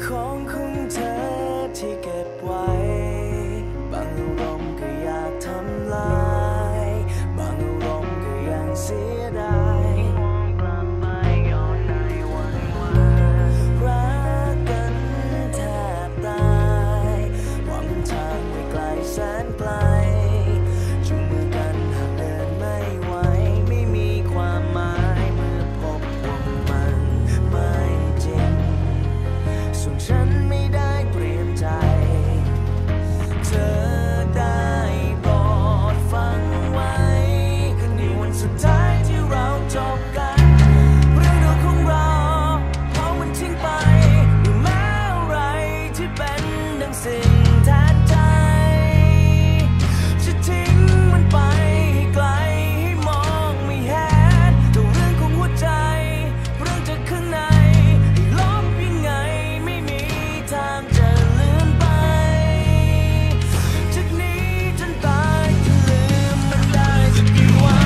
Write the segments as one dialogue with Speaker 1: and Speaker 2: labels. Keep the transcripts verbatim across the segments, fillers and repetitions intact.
Speaker 1: ของของเธอที่เก็บไว้บางอารมณ์ก็อยากทำลายบางอารมณ์ก็ยังเสียดายรักกันแทบตายหวังทางไม่ไกลแสนไกลจูงมือกันหากเดินไม่ไหวไม่มีความหมายเมื่อพบว่ามันไม่จริงส่วนฉันไม่ได้เปลี่ยนใจเธอได้โปรดฟังไว้ในวันสุดท้ายที่เราจบกันเรื่องราวของเราเพราะมันทิ้งไปไม่แม้อะไรที่เป็นดังสิ่งแทนใจจะทิ้งมันไปให้ไกลให้มองไม่เห็นแต่เรื่องของหัวใจเรื่องจากข้างในให้ลบยังไงไม่มีทางจะลืมไปจากนี้จนตายจะลืมมันได้สักกี่วัน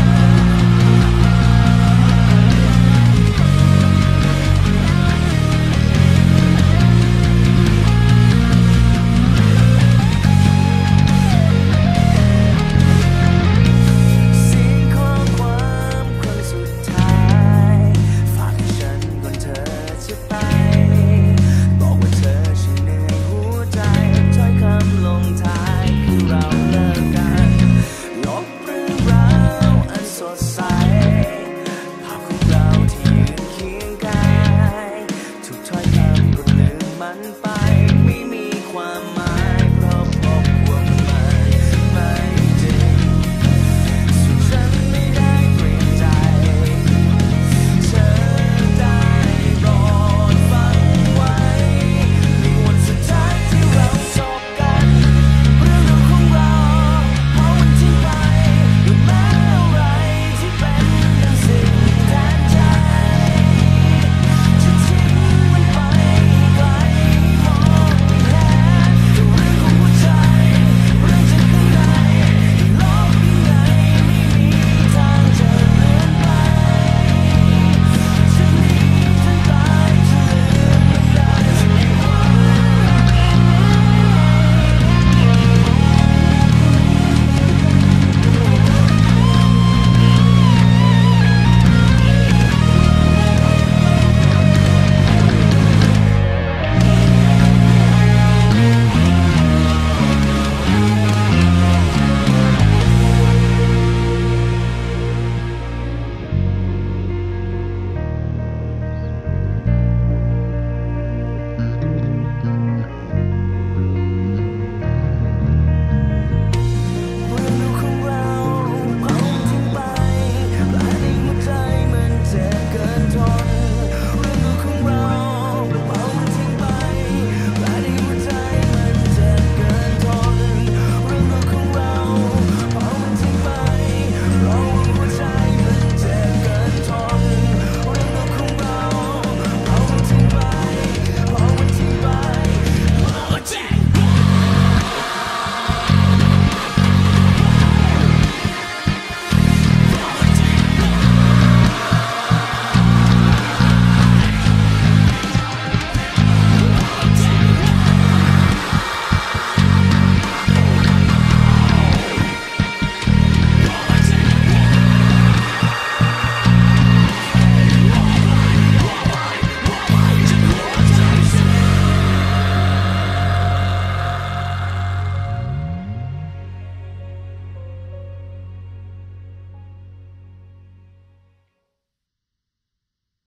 Speaker 1: เสียงข้อความครั้งสุดท้ายฝากให้ฉันก่อนเธอจะไปบอกว่าเธอช่างเหนื่อยหัวใจถ้อยคำลงท้ายคือเราเลิกกันลบเรื่องราวอันสดใสภาพของเราที่ยืนเคียงกายทุกถ้อยคำก็ลืมมันไป